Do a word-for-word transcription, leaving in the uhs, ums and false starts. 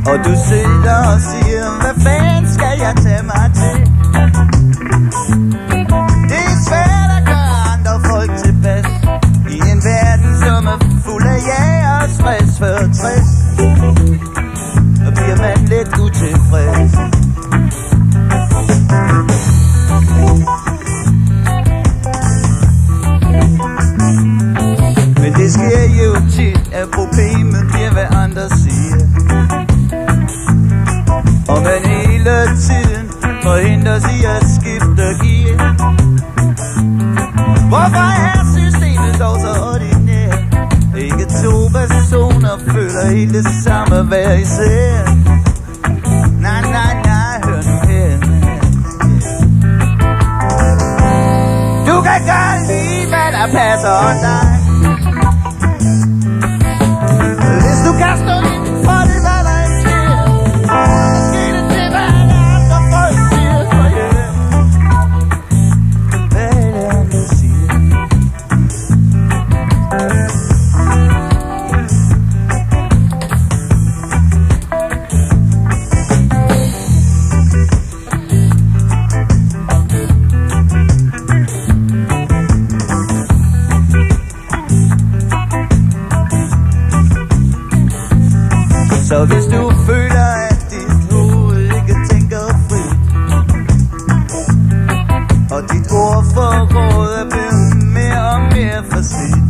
Og du sidder og siger, hvad fanden skal jeg tage mig til? Det er svært at gøre andre folk tilpas i en verden, som er fuld af ja og stress før tres. Og bliver man lidt utilfreds. Men det sker jo tit, at problemet bliver, hvad andre siger. Og man hele tiden forhindres i at skifte gear. Hvorfor er systemet dog så ordinært? Ikke to personer føler helt det samme hver især. Nej, nej, nej, hør nu her. Du kan gøre lige, hvad der passer dig. Hvis du kan stå inden for det, hvad der ikke sker, så sker det til, hvad andre folk siger. For ja, hvad er det, andre siger? Så hvis du føler, at dit hoved ikke tænker frit, og dit ordforråd er blevet mere og mere forslidt,